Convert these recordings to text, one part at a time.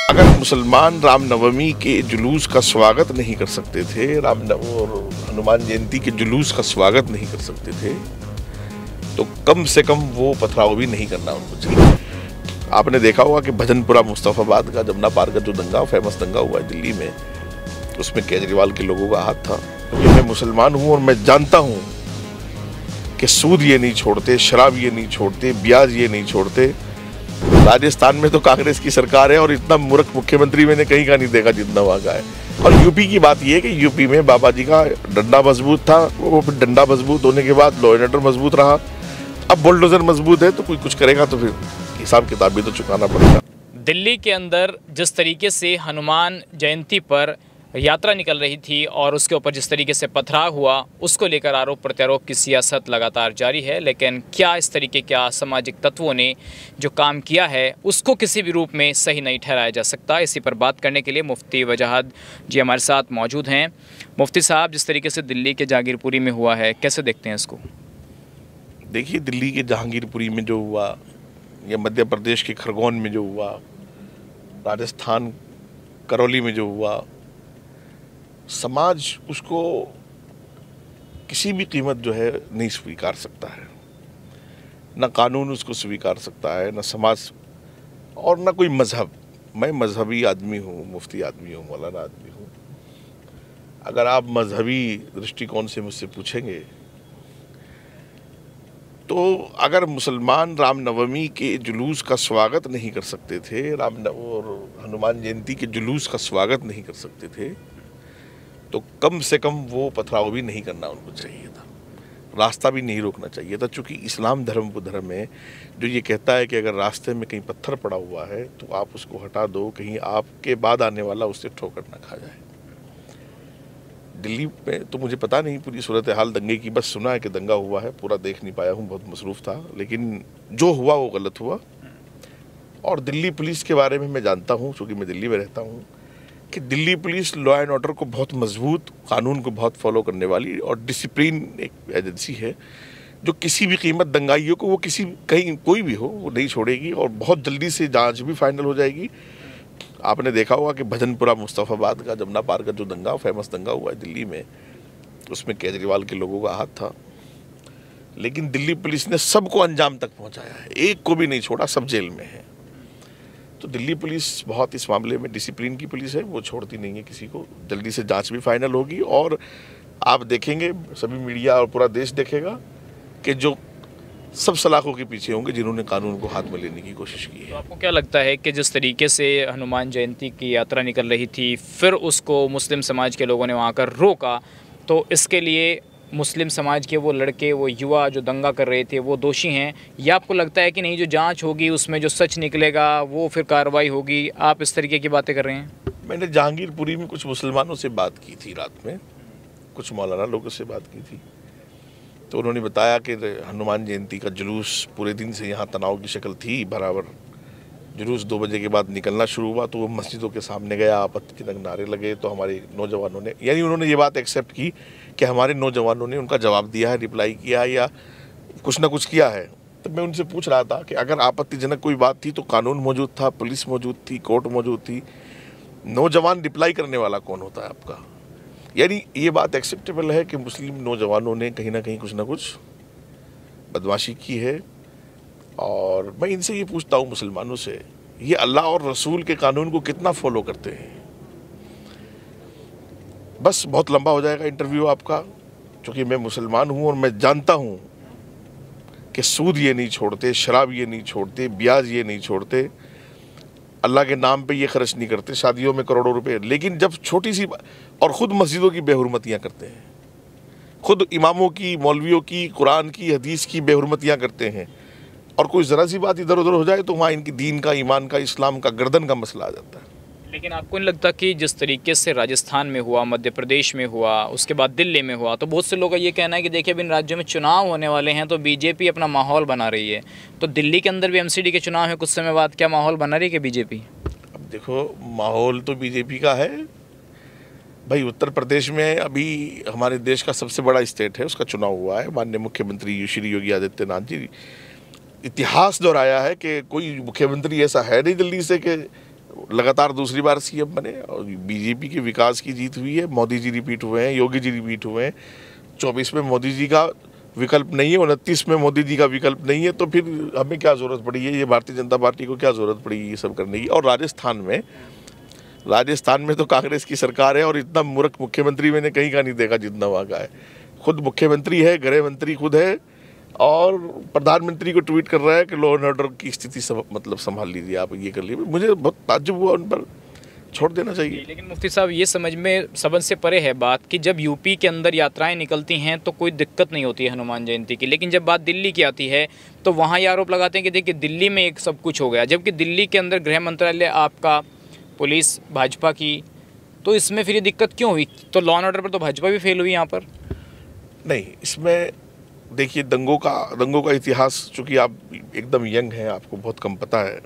अगर मुसलमान रामनवमी के जुलूस का स्वागत नहीं कर सकते थे, और हनुमान जयंती के जुलूस का स्वागत नहीं कर सकते थे, तो कम से कम वो पथराव भी नहीं करना उनको चाहिए। आपने देखा होगा कि भजनपुरा मुस्तफाबाद का जमुना पार का जो दंगा, फेमस दंगा हुआ है दिल्ली में, उसमें केजरीवाल के लोगों का हाथ था। क्योंकि मैं मुसलमान हूँ और मैं जानता हूँ कि सूद ये नहीं छोड़ते, शराब ये नहीं छोड़ते, ब्याज ये नहीं छोड़ते। राजस्थान में तो कांग्रेस की सरकार है और इतना मूर्ख मुख्यमंत्री मैंने कहीं का नहीं देखा जितना वहाँ का है। और यूपी की बात ये है कि यूपी में बाबा जी का डंडा मजबूत था, वो फिर डंडा मजबूत होने के बाद लॉ एंड ऑर्डर मजबूत रहा। अब बुलडोजर मजबूत है तो कोई कुछ करेगा तो फिर हिसाब किताब भी तो चुकाना पड़ेगा। दिल्ली के अंदर जिस तरीके से हनुमान जयंती पर यात्रा निकल रही थी और उसके ऊपर जिस तरीके से पथराव हुआ, उसको लेकर आरोप प्रत्यारोप की सियासत लगातार जारी है। लेकिन क्या इस तरीके के असामाजिक तत्वों ने जो काम किया है उसको किसी भी रूप में सही नहीं ठहराया जा सकता। इसी पर बात करने के लिए मुफ्ती वजाहत जी हमारे साथ मौजूद हैं। मुफ्ती साहब, जिस तरीके से दिल्ली के जहांगीरपुरी में हुआ है, कैसे देखते हैं इसको? देखिए, दिल्ली के जहांगीरपुरी में जो हुआ, या मध्य प्रदेश के खरगोन में जो हुआ, राजस्थान करौली में जो हुआ, समाज उसको किसी भी कीमत जो है नहीं स्वीकार सकता है। ना कानून उसको स्वीकार सकता है, ना समाज और ना कोई मजहब। मैं मजहबी आदमी हूँ, मुफ्ती आदमी हूँ, मौलाना आदमी हूँ। अगर आप मजहबी दृष्टिकोण से मुझसे पूछेंगे तो अगर मुसलमान रामनवमी के जुलूस का स्वागत नहीं कर सकते थे, और हनुमान जयंती के जुलूस का स्वागत नहीं कर सकते थे, तो कम से कम वो पथराव भी नहीं करना उनको चाहिए था, रास्ता भी नहीं रोकना चाहिए था। चूँकि इस्लाम धर्म वो धर्म है जो ये कहता है कि अगर रास्ते में कहीं पत्थर पड़ा हुआ है तो आप उसको हटा दो, कहीं आपके बाद आने वाला उससे ठोकर ना खा जाए। दिल्ली में तो मुझे पता नहीं पूरी सूरत हाल दंगे की, बस सुना है कि दंगा हुआ है, पूरा देख नहीं पाया हूँ, बहुत मसरूफ़ था। लेकिन जो हुआ वो गलत हुआ। और दिल्ली पुलिस के बारे में मैं जानता हूँ, चूँकि मैं दिल्ली में रहता हूँ, कि Delhi police law and order को बहुत मजबूत, कानून को बहुत फॉलो करने वाली और डिसिप्लिन एक एजेंसी है जो किसी भी कीमत दंगाइयों को, वो किसी कहीं कोई भी हो, वो नहीं छोड़ेगी और बहुत जल्दी से जांच भी फाइनल हो जाएगी। आपने देखा होगा कि भजनपुरा मुस्तफाबाद का जमुना पार का जो दंगा, फेमस दंगा हुआ है दिल्ली में, उसमें केजरीवाल के लोगों का हाथ था। लेकिन दिल्ली पुलिस ने सबको अंजाम तक पहुँचाया है, एक को भी नहीं छोड़ा, सब जेल में है। तो दिल्ली पुलिस बहुत इस मामले में डिसिप्लिन की पुलिस है, वो छोड़ती नहीं है किसी को। जल्दी से जांच भी फाइनल होगी और आप देखेंगे, सभी मीडिया और पूरा देश देखेगा कि जो सब सलाखों के पीछे होंगे जिन्होंने कानून को हाथ में लेने की कोशिश की है। तो आपको क्या लगता है कि जिस तरीके से हनुमान जयंती की यात्रा निकल रही थी, फिर उसको मुस्लिम समाज के लोगों ने वहाँ कर रोका, तो इसके लिए मुस्लिम समाज के वो लड़के, वो युवा जो दंगा कर रहे थे, वो दोषी हैं? या आपको लगता है कि नहीं, जो जांच होगी उसमें जो सच निकलेगा वो फिर कार्रवाई होगी? आप इस तरीके की बातें कर रहे हैं? मैंने जहांगीरपुरी में कुछ मुसलमानों से बात की थी रात में, कुछ मौलाना लोगों से बात की थी, तो उन्होंने बताया कि हनुमान जयंती का जुलूस पूरे दिन से यहाँ तनाव की शक्ल थी। बराबर जुलूस 2 बजे के बाद निकलना शुरू हुआ तो वो मस्जिदों के सामने गया, आपत्तिजनक नारे लगे, तो हमारे नौजवानों ने, यानी उन्होंने ये बात एक्सेप्ट की कि हमारे नौजवानों ने उनका जवाब दिया है, रिप्लाई किया है या कुछ ना कुछ किया है। तो मैं उनसे पूछ रहा था कि अगर आपत्तिजनक कोई बात थी तो कानून मौजूद था, पुलिस मौजूद थी, कोर्ट मौजूद थी, नौजवान रिप्लाई करने वाला कौन होता है आपका? यानी ये बात एक्सेप्टेबल है कि मुस्लिम नौजवानों ने कहीं ना कुछ बदमाशी की है। और मैं इनसे ये पूछता हूँ, मुसलमानों से, ये अल्लाह और रसूल के कानून को कितना फॉलो करते हैं? बस बहुत लंबा हो जाएगा इंटरव्यू आपका, क्योंकि मैं मुसलमान हूँ और मैं जानता हूँ कि सूद ये नहीं छोड़ते, शराब ये नहीं छोड़ते, ब्याज ये नहीं छोड़ते, अल्लाह के नाम पे ये खर्च नहीं करते, शादियों में करोड़ों रुपए। लेकिन जब छोटी सी, और ख़ुद मस्जिदों की बेहुरमतियाँ करते हैं, खुद इमामों की, मौलवियों की, कुरान की, हदीस की बेहुरमतियाँ करते हैं, और कोई ज़रा सी बात इधर उधर हो जाए तो वहाँ इनकी दीन का, ईमान का, इस्लाम का गर्दन का मसला आ जाता है। लेकिन आपको नहीं लगता कि जिस तरीके से राजस्थान में हुआ, मध्य प्रदेश में हुआ, उसके बाद दिल्ली में हुआ, तो बहुत से लोगों का ये कहना है कि देखिए अब इन राज्यों में चुनाव होने वाले हैं तो बीजेपी अपना माहौल बना रही है, तो दिल्ली के अंदर भी एमसीडी के चुनाव है कुछ समय बाद, क्या माहौल बना रही है बीजेपी? अब देखो, माहौल तो बीजेपी का है भाई। उत्तर प्रदेश में अभी हमारे देश का सबसे बड़ा स्टेट है, उसका चुनाव हुआ है। माननीय मुख्यमंत्री श्री योगी आदित्यनाथ जी, इतिहास दोहराया है कि कोई मुख्यमंत्री ऐसा है नहीं दिल्ली से कि लगातार दूसरी बार सीएम बने और बीजेपी के विकास की जीत हुई है। मोदी जी रिपीट हुए हैं, योगी जी रिपीट हुए हैं। 24 में मोदी जी का विकल्प नहीं है, 29 में मोदी जी का विकल्प नहीं है, तो फिर हमें क्या ज़रूरत पड़ी है, ये भारतीय जनता पार्टी को क्या ज़रूरत पड़ी ये सब करने की। और राजस्थान में तो कांग्रेस की सरकार है और इतना मूर्ख मुख्यमंत्री मैंने कहीं का नहीं देखा जितना वहाँ का है। खुद मुख्यमंत्री है, गृह मंत्री खुद है और प्रधानमंत्री को ट्वीट कर रहा है कि लॉ एंड ऑर्डर की स्थिति संभाल लीजिए, आप ये कर लीजिए। मुझे बहुत ताज्जुब हुआ, उन पर छोड़ देना चाहिए। लेकिन मुफ्ती साहब ये समझ में सबन से परे है बात कि जब यूपी के अंदर यात्राएं निकलती हैं तो कोई दिक्कत नहीं होती है हनुमान जयंती की, लेकिन जब बात दिल्ली की आती है तो वहाँ ये आरोप लगाते हैं कि देखिए दिल्ली में एक सब कुछ हो गया, जबकि दिल्ली के अंदर गृह मंत्रालय आपका, पुलिस भाजपा की, तो इसमें फिर ये दिक्कत क्यों हुई? तो लॉ एंड ऑर्डर पर तो भाजपा भी फेल हुई यहाँ पर। नहीं, इसमें देखिए दंगों का इतिहास, चूँकि आप एकदम यंग हैं, आपको बहुत कम पता है,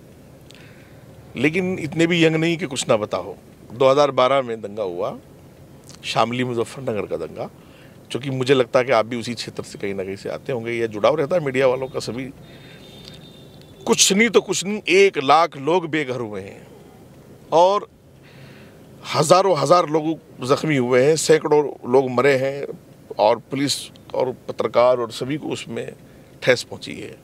लेकिन इतने भी यंग नहीं कि कुछ ना पता हो। 2012 में दंगा हुआ, शामली मुजफ्फरनगर का दंगा, क्योंकि मुझे लगता है कि आप भी उसी क्षेत्र से कहीं ना कहीं से आते होंगे, या जुड़ाव रहता है मीडिया वालों का सभी। कुछ नहीं तो कुछ नहीं, 1 लाख लोग बेघर हुए हैं और हज़ारों हजार लोग जख्मी हुए हैं, सैकड़ों लोग मरे हैं और पुलिस और पत्रकार और सभी को उसमें ठेस पहुंची है।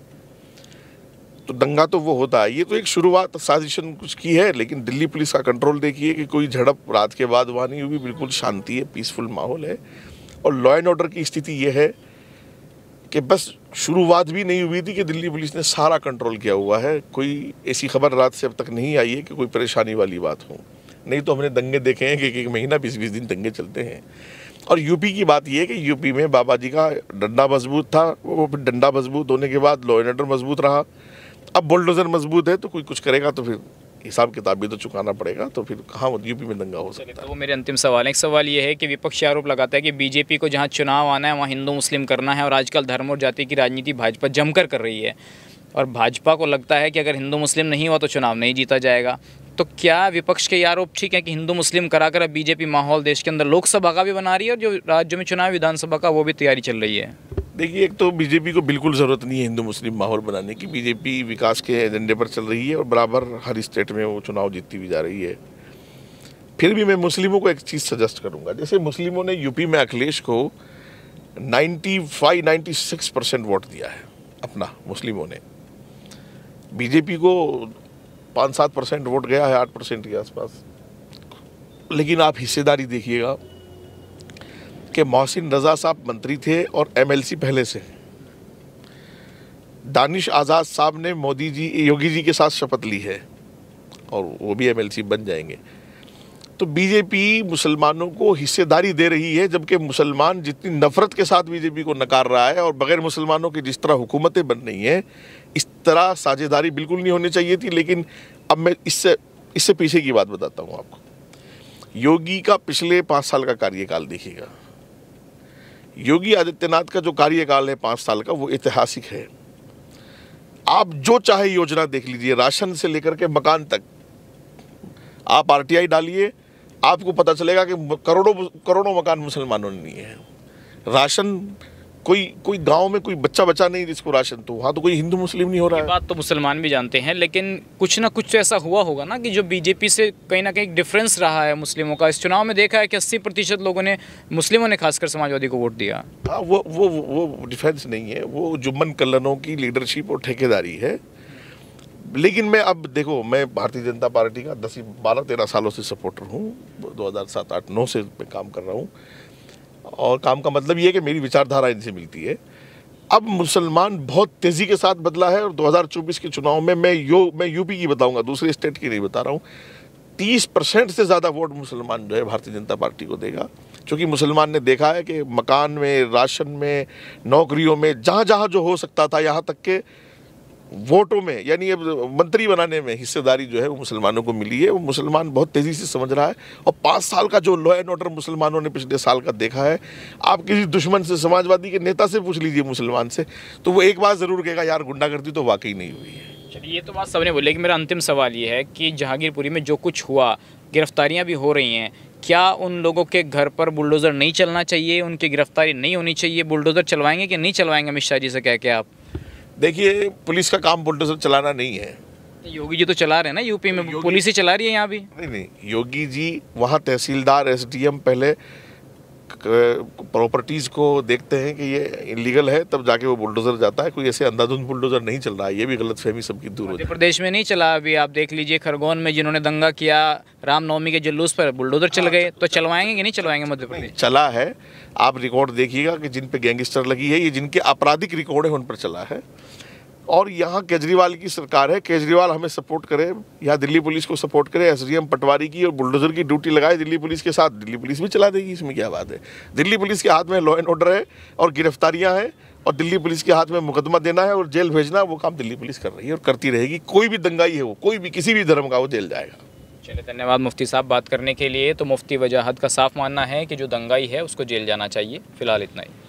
तो दंगा तो वो होता है, ये तो एक शुरुआत साजिशन कुछ की है। लेकिन दिल्ली पुलिस का कंट्रोल देखिए कि कोई झड़प रात के बाद वहाँ नहीं हुई, बिल्कुल शांति है, पीसफुल माहौल है। और लॉ एंड ऑर्डर की स्थिति ये है कि बस शुरुआत भी नहीं हुई थी कि दिल्ली पुलिस ने सारा कंट्रोल किया हुआ है। कोई ऐसी खबर रात से अब तक नहीं आई है कि कोई परेशानी वाली बात हो। नहीं तो हमने दंगे देखे हैं कि एक महीना 20-20 दिन दंगे चलते हैं। और यूपी की बात यह है कि यूपी में बाबा जी का डंडा मजबूत था, वो फिर डंडा मजबूत होने के बाद लॉ एंड ऑर्डर मजबूत रहा। अब बुलडोजर मजबूत है तो कोई कुछ करेगा तो फिर हिसाब किताब भी तो चुकाना पड़ेगा, तो फिर कहाँ यूपी में दंगा हो सकता है। तो वो मेरे अंतिम सवाल है। एक सवाल ये है कि विपक्ष आरोप लगाता है कि बीजेपी को जहाँ चुनाव आना है वहाँ हिंदू मुस्लिम करना है और आजकल धर्म और जाति की राजनीति भाजपा जमकर कर रही है और भाजपा को लगता है कि अगर हिंदू मुस्लिम नहीं हुआ तो चुनाव नहीं जीता जाएगा। तो क्या विपक्ष के ये आरोप ठीक है कि हिंदू मुस्लिम कराकर अब बीजेपी माहौल देश के अंदर लोकसभा का भी बना रही है और जो राज्यों में चुनाव विधानसभा का वो भी तैयारी चल रही है? देखिए, एक तो बीजेपी को बिल्कुल ज़रूरत नहीं है हिंदू मुस्लिम माहौल बनाने की। बीजेपी विकास के एजेंडे पर चल रही है और बराबर हर स्टेट में वो चुनाव जीतती भी जा रही है। फिर भी मैं मुस्लिमों को एक चीज़ सजेस्ट करूंगा। जैसे मुस्लिमों ने यूपी में अखिलेश को 95-96% वोट दिया है अपना, मुस्लिमों ने। बीजेपी को 5-7% वोट गया है, 8% के आसपास। लेकिन आप हिस्सेदारी देखिएगा कि मोहसिन रजा साहब मंत्री थे और एमएलसी पहले से। दानिश आज़ाद साहब ने योगी जी के साथ शपथ ली है और वो भी एमएलसी बन जाएंगे। तो बीजेपी मुसलमानों को हिस्सेदारी दे रही है, जबकि मुसलमान जितनी नफरत के साथ बीजेपी को नकार रहा है और बगैर मुसलमानों की जिस तरह हुकूमतें बन रही हैं, इस तरह साझेदारी बिल्कुल नहीं होनी चाहिए थी। लेकिन अब मैं इससे पीछे की बात बताता हूँ आपको। योगी का पिछले 5 साल का कार्यकाल देखिएगा। योगी आदित्यनाथ का जो कार्यकाल है 5 साल का, वो ऐतिहासिक है। आप जो चाहे योजना देख लीजिए, राशन से लेकर के मकान तक। आप आरटीआई डालिए, आपको पता चलेगा कि करोड़ों मकान मुसलमानों ने लिए हैं। राशन कोई गांव में कोई बच्चा नहीं जिसको राशन, तो वहाँ तो कोई हिंदू मुस्लिम नहीं हो रहा है। बात तो मुसलमान भी जानते हैं, लेकिन कुछ ना कुछ तो ऐसा हुआ होगा ना कि जो बीजेपी से कहीं ना कहीं डिफरेंस रहा है मुस्लिमों का। इस चुनाव में देखा है कि 80% लोगों ने, मुस्लिमों ने खासकर समाजवादी को वोट दिया। हाँ, वो डिफेंस नहीं है, वो जुम्मन कल्लनों की लीडरशिप और ठेकेदारी है। लेकिन मैं अब देखो, मैं भारतीय जनता पार्टी का 12-13 सालों से सपोर्टर हूँ। 2007-8-9 से मैं काम कर रहा हूँ और काम का मतलब ये है कि मेरी विचारधारा इनसे मिलती है। अब मुसलमान बहुत तेज़ी के साथ बदला है और 2024 के चुनाव में मैं यूपी की बताऊंगा, दूसरे स्टेट की नहीं बता रहा हूँ। 30% से ज़्यादा वोट मुसलमान जो है भारतीय जनता पार्टी को देगा, क्योंकि मुसलमान ने देखा है कि मकान में, राशन में, नौकरियों में, जहाँ जो हो सकता था, यहाँ तक के वोटों में, यानी अब मंत्री बनाने में हिस्सेदारी जो है वो मुसलमानों को मिली है। वो मुसलमान बहुत तेज़ी से समझ रहा है। और 5 साल का जो लॉ एंड ऑर्डर मुसलमानों ने पिछले साल का देखा है, आप किसी दुश्मन से, समाजवादी के नेता से पूछ लीजिए मुसलमान से, तो वो एक बात ज़रूर कहेगा, यार गुंडागर्दी तो वाकई नहीं हुई है। चलिए, ये तो बात सबने बोली, लेकिन मेरा अंतिम सवाल ये है कि जहांगीरपुरी में जो कुछ हुआ, गिरफ्तारियाँ भी हो रही हैं, क्या उन लोगों के घर पर बुलडोज़र नहीं चलना चाहिए? उनकी गिरफ्तारी नहीं होनी चाहिए? बुलडोज़र चलवाएंगे कि नहीं चलवाएंगे अमित शाह जी से कह के आप? देखिए, पुलिस का काम बुलडोजर चलाना नहीं है। योगी जी तो चला रहे हैं ना यूपी में, पुलिस ही चला रही है यहाँ भी। नहीं, योगी जी वहाँ तहसीलदार एसडीएम पहले प्रॉपर्टीज़ को देखते हैं कि ये इलीगल है, तब जाके वो बुलडोज़र जाता है। कोई ऐसे अंधाधुंध बुलडोज़र नहीं चल रहा है, ये भी गलतफहमी सबकी दूर हो मध्य जाए। प्रदेश में नहीं चला, अभी आप देख लीजिए खरगोन में जिन्होंने दंगा किया रामनवमी के जुलूस पर, बुलडोज़र चल गए, तो चलवाएंगे कि नहीं चलवाएंगे मध्य प्रदेश? चला है, आप रिकॉर्ड देखिएगा कि जिन पे गैंगस्टर लगी है, ये जिनके आपराधिक रिकॉर्ड है उन पर चला है। और यहाँ केजरीवाल की सरकार है, केजरीवाल हमें सपोर्ट करे, यहाँ दिल्ली पुलिस को सपोर्ट करे, एसडीएम पटवारी की और बुलडोजर की ड्यूटी लगाए दिल्ली पुलिस के साथ, दिल्ली पुलिस भी चला देगी, इसमें क्या बात है। दिल्ली पुलिस के हाथ में लॉ एंड ऑर्डर है और गिरफ्तारियां हैं, और दिल्ली पुलिस के हाथ में मुकदमा देना है और जेल भेजना है, वो काम दिल्ली पुलिस कर रही है और करती रहेगी। कोई भी दंगाई है वो, कोई भी किसी भी धर्म का, वो जेल जाएगा। चलिए, धन्यवाद मुफ्ती साहब बात करने के लिए। तो मुफ्ती वजाहत का साफ मानना है कि जो दंगाई है उसको जेल जाना चाहिए। फिलहाल इतना ही।